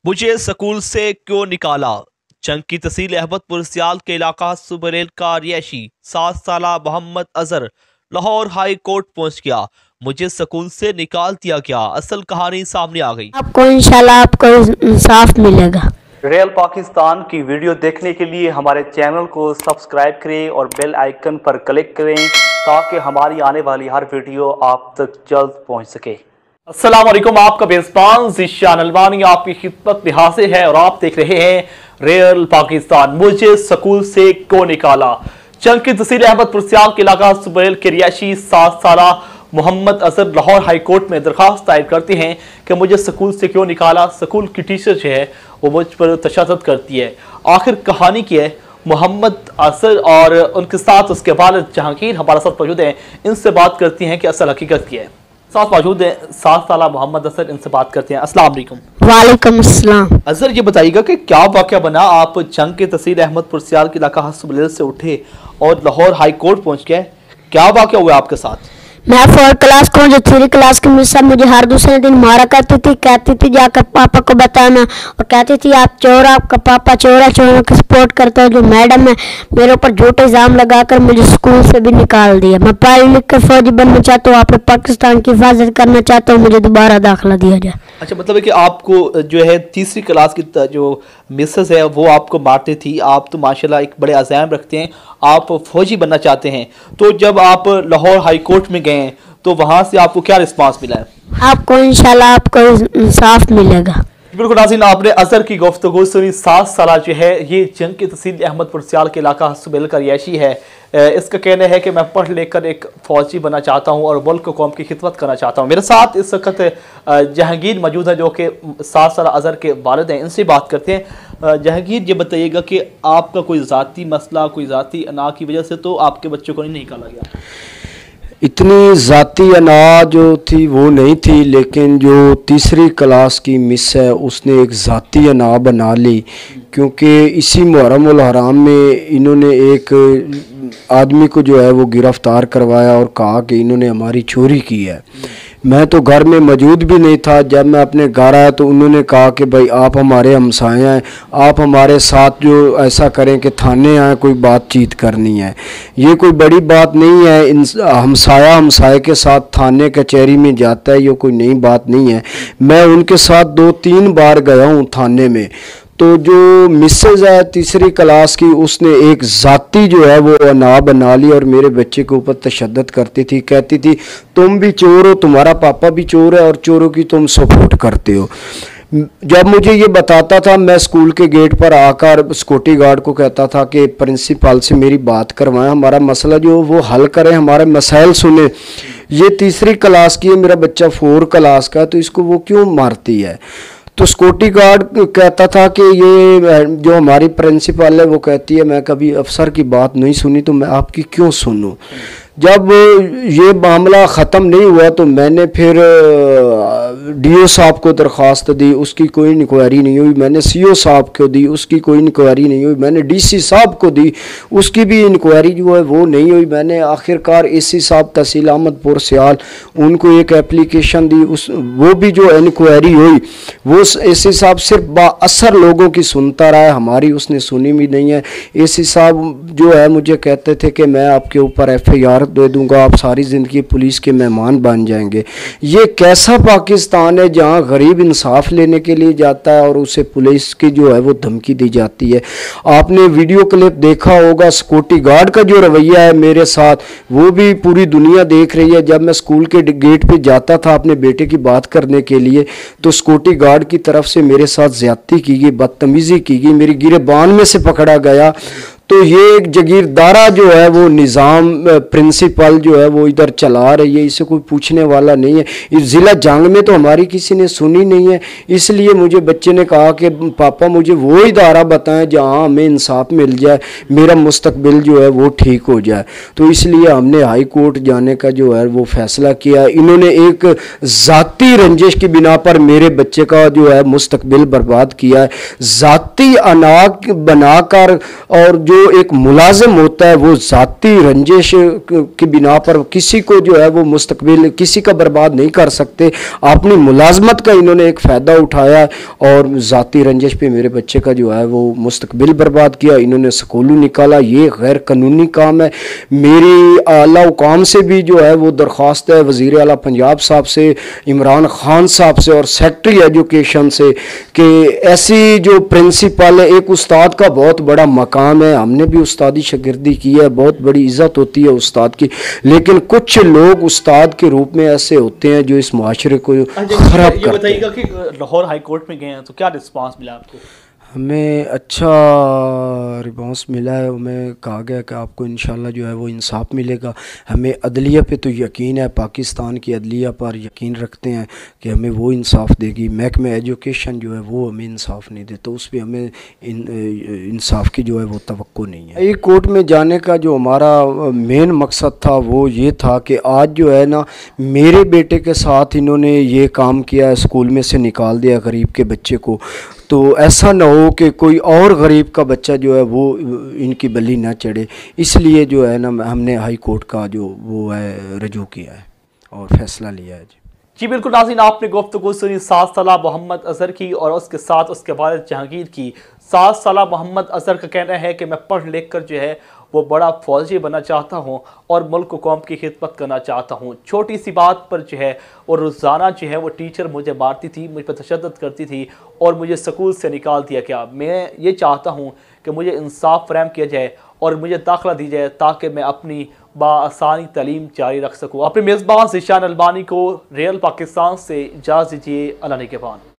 मुझे स्कूल से क्यों निकाला? जंग की तहसील अहमदपुर सियाल के इलाका सुबरेल का रिहायशी 7 साला मोहम्मद अजहर लाहौर हाई कोर्ट पहुंच गया। मुझे स्कूल से निकाल दिया गया। असल कहानी सामने आ गई। आपको इंशाल्लाह आपको इंसाफ मिलेगा। रियल पाकिस्तान की वीडियो देखने के लिए हमारे चैनल को सब्सक्राइब करें और बेल आइकन पर क्लिक करें ताकि हमारी आने वाली हर वीडियो आप तक जल्द पहुंच सके। अस्सलाम वालेकुम, आपका मेज़बान ज़िशान अलवानी आपकी खिदमत में हाजिर है और आप देख रहे हैं रियल पाकिस्तान। मुझे स्कूल से क्यों निकाला? जंग की तहसील अहमदपुर सियाल के इलाका सुबरेल के रिहायशी 7 साला मोहम्मद अजहर लाहौर हाई कोर्ट में दरखास्त दायर करते हैं कि मुझे स्कूल से क्यों निकाला। स्कूल की टीचर जो है वो मुझ पर तशद्दुद करती है। आखिर कहानी की है मोहम्मद अजहर और उनके साथ उसके वालिद जहांगीर हमारे साथ मौजूद हैं। इनसे बात करती हैं कि असल हकीकत की है। साथ मौजूद है 7 साला मोहम्मद अजहर, इनसे बात करते हैं। अस्सलाम वालेकुम। वालेकुम अस्सलाम। अजहर, ये बताइएगा कि क्या वाक़या बना? आप जंग के तहसील अहमदपुर सियाल के इलाका सुबरेल से उठे और लाहौर हाई कोर्ट पहुंच गए। क्या वाक़या हुआ आपके साथ? मैं 4 क्लास को जो 3 क्लास की मिस मुझे हर दूसरे दिन मारा करती थी, कहती थी जाकर पापा को बताना, और कहती थी आप चोर, आपका पापा चोर है, चोरों की सपोर्ट करता है। जो मैडम है मेरे ऊपर झूठे इल्जाम लगाकर मुझे स्कूल से भी निकाल दिया। मैं पढ़ लिख कर फौजी बनना चाहता हूँ, अपने पाकिस्तान की हिफाजत करना चाहता हूँ, मुझे दोबारा दाखिला दिया जाए। अच्छा, मतलब है कि आपको जो है 3री क्लास की जो मिसेस है वो आपको मारती थी। आप तो माशाल्लाह एक बड़े अज़ाम रखते हैं, आप फौजी बनना चाहते हैं। तो जब आप लाहौर हाई कोर्ट में गए तो वहाँ से आपको क्या रिस्पांस मिला है? आपको इंशाल्लाह आपको इंसाफ मिलेगा। बिल्कुल नाज़रीन, आपने अजहर की गुफ्तगू सुनी। 7 साल जो है ये जंग के तहसील अहमदपुर सियाल के इलाका सुबरेल का रिहायशी है। इसका कहना है कि मैं पढ़ लेकर एक फ़ौजी बनना चाहता हूँ और मुल्क कौम की खिदमत करना चाहता हूँ। मेरे साथ इस वक्त जहांगीर मौजूद है जो कि 7 साल अजहर के वालिद हैं। इनसे बात करते हैं। जहांगीर, ये बताइएगा कि आपका कोई ज़ाती मसला, कोई ज़ाती अना की वजह से तो आपके बच्चों को नहीं निकाला गया? इतनी ज़ाती अना जो थी वो नहीं थी, लेकिन जो 3री क्लास की मिस है उसने एक ज़ाती अना बना ली, क्योंकि इसी मुहर्रम उल हराम में इन्होंने एक आदमी को जो है वो गिरफ़्तार करवाया और कहा कि इन्होंने हमारी चोरी की है। मैं तो घर में मौजूद भी नहीं था। जब मैं अपने घर आया तो उन्होंने कहा कि भाई आप हमारे हमसाए हैं, आप हमारे साथ जो ऐसा करें कि थाने आए, कोई बातचीत करनी है। ये कोई बड़ी बात नहीं है, हमसाया हमसाए के साथ थाने कचहरी में जाता है, ये कोई नई बात नहीं है। मैं उनके साथ 2-3 बार गया हूँ थाने में। तो जो मिसेज है 3री क्लास की, उसने एक ज़ाती जो है वो अना बना ली और मेरे बच्चे के ऊपर तशद्दुद करती थी। कहती थी तुम भी चोर हो, तुम्हारा पापा भी चोर है और चोरों की तुम सपोर्ट करते हो। जब मुझे ये बताता था, मैं स्कूल के गेट पर आकर सिक्योरिटी गार्ड को कहता था कि प्रिंसिपल से मेरी बात करवाएं, हमारा मसला जो वो हल करें, हमारे मसाइल सुने। ये 3री क्लास की है, मेरा बच्चा 4 क्लास का है, तो इसको वो क्यों मारती है? तो सिक्योरिटी गार्ड कहता था कि ये जो हमारी प्रिंसिपल है वो कहती है मैं कभी अफसर की बात नहीं सुनी तो मैं आपकी क्यों सुनूं। जब ये मामला ख़त्म नहीं हुआ तो मैंने फिर डीओ साहब को दरख्वास्त दी, उसकी कोई इंक्वायरी नहीं हुई। मैंने सीओ साहब को दी, उसकी कोई इंक्वायरी नहीं हुई। मैंने डीसी साहब को दी, उसकी भी इंक्वायरी जो है वो नहीं हुई। मैंने आखिरकार एसी साहब तहसील अहमदपुर सियाल, उनको एक एप्लीकेशन दी, उस वो भी जो इंक्वायरी हुई वो एसी साहब सिर्फ बाअसर लोगों की सुनता रहा है, हमारी उसने सुनी भी नहीं है। एसी साहब जो है मुझे कहते थे कि मैं आपके ऊपर FIR दे दूंगा, आप सारी ज़िंदगी पुलिस के मेहमान बन जाएंगे। ये कैसा पाकिस्तान है जहाँ गरीब इंसाफ लेने के लिए जाता है और उसे पुलिस की जो है वो धमकी दी जाती है? आपने वीडियो क्लिप देखा होगा, सिक्योरिटी गार्ड का जो रवैया है मेरे साथ वो भी पूरी दुनिया देख रही है। जब मैं स्कूल के गेट पे जाता था अपने बेटे की बात करने के लिए तो सिक्योरिटी गार्ड की तरफ से मेरे साथ ज्यादती की गई, बदतमीज़ी की गई, मेरी गिरेबान में से पकड़ा गया। तो ये एक जागीरदारा जो है वो निज़ाम प्रिंसिपल जो है वो इधर चला रही है, इसे कोई पूछने वाला नहीं है। इस ज़िला जंग में तो हमारी किसी ने सुनी नहीं है। इसलिए मुझे बच्चे ने कहा कि पापा मुझे वो इदारा बताएं जहां हमें इंसाफ मिल जाए, मेरा मुस्तकबिल जो है वो ठीक हो जाए। तो इसलिए हमने हाई कोर्ट जाने का जो है वो फैसला किया। इन्होंने एक ज़ाती रंजिश की बिना पर मेरे बच्चे का जो है मुस्तकबिल बर्बाद किया है। ज़ाती अना बनाकर और जो एक मुलाजिम होता है वो ज़ाती रंजिश की बिना पर किसी को जो है वो मुस्तकबिल किसी का बर्बाद नहीं कर सकते। अपनी मुलाजमत का इन्होंने एक फ़ायदा उठाया और ज़ाती रंजिश पे मेरे बच्चे का जो है वो मुस्तकबिल बर्बाद किया, इन्होंने स्कूलों निकाला। ये गैर कानूनी काम है। मेरी आला हुकाम से भी जो है वो दरख्वास्त है वज़ीर आला पंजाब साहब से, इमरान खान साहब से और सेक्रेटरी एजुकेशन से कि ऐसी जो प्रिंसिपल है, एक उस्ताद का बहुत बड़ा मकाम है, हमने भी उस्तादी शागिर्दी की है, बहुत बड़ी इज़्ज़त होती है उस्ताद की, लेकिन कुछ लोग उस्ताद के रूप में ऐसे होते हैं जो इस मुआशरे को खराब करते हैं। बताइएगा कि लाहौर हाई कोर्ट में गए हैं तो क्या रिस्पांस मिला आपको? हमें अच्छा रिस्पॉन्स मिला है। हमें कहा गया कि आपको इंशाल्लाह जो है वो इंसाफ मिलेगा। हमें अदलिया पे तो यकीन है, पाकिस्तान की अदलिया पर यकीन रखते हैं कि हमें वो इंसाफ देगी। महकमा एजुकेशन जो है वो हमें इंसाफ नहीं देता, उस पर हमें इंसाफ की जो है वो तवक्को नहीं है। हाई कोर्ट में जाने का जो हमारा मेन मकसद था वो ये था कि आज जो है ना मेरे बेटे के साथ इन्होंने ये काम किया, स्कूल में से निकाल दिया गरीब के बच्चे को, तो ऐसा ना हो कि कोई और गरीब का बच्चा जो है वो इनकी बलि ना चढ़े। इसलिए जो है ना हमने हाई कोर्ट का जो वो है रजू किया है और फैसला लिया है। जी बिल्कुल नाज़रीन, आपने गुफ्तगू सुनी 7 साला मोहम्मद अज़हर की और उसके साथ उसके वालिद जहांगीर की। 7 साला मोहम्मद अज़हर का कहना है कि मैं पढ़ लिख कर जो है वो बड़ा फौजी बनना चाहता हूँ और मुल्क कौम की खिदमत करना चाहता हूँ। छोटी सी बात पर जो है और रोज़ाना जो है वो टीचर मुझे मारती थी, मुझ पर तशद्दुद करती थी और मुझे स्कूल से निकाल दिया गया। मैं ये चाहता हूँ कि मुझे इंसाफ फराहम किया जाए और मुझे दाखिला दी जाए ताकि मैं अपनी बाआसानी तालीम जारी रख सकूँ। अपने मेज़बान ज़ीशान अलबानी को रियल पाकिस्तान से इजाज़त दीजिए। अल्लाह निगहबान।